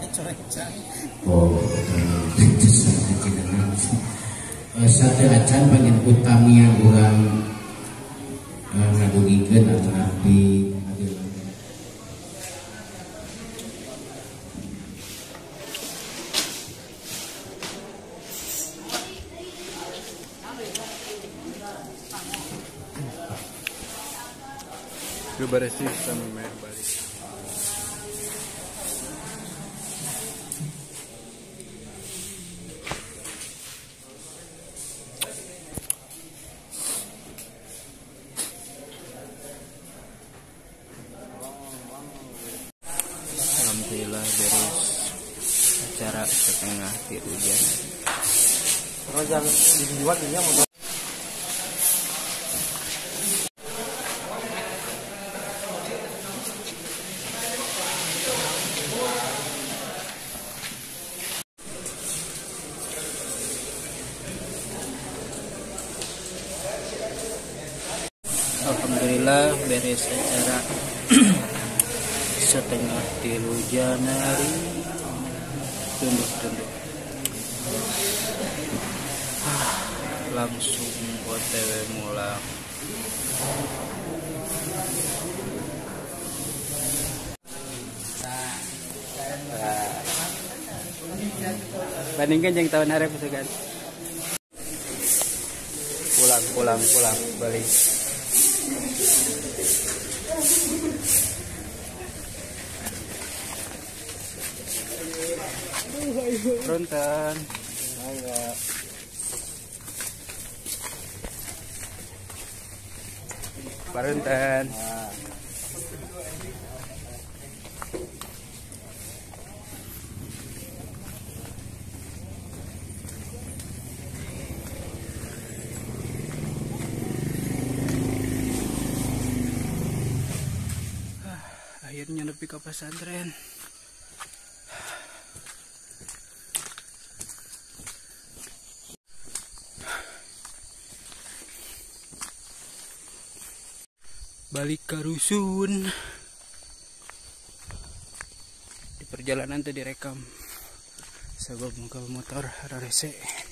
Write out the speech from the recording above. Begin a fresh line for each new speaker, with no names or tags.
Oh, satu acan pengen utami yang kurang ngadugikan atau nabi.
Lu baris sama mer baris. Alhamdulillah beres acara setengah di hujan.
Terus yang dibuat ini mau
Alhamdulillah beres acara setengah 3 Januari. Tunduk langsung OTW mulang. Bandingkan yang tahun harap itu kan. Pulang balik. Rontan. Parentan. Akhirnya nepi ke pesantren. Balik ke rusun. Di perjalanan tadi direkam sebab motor ada rese.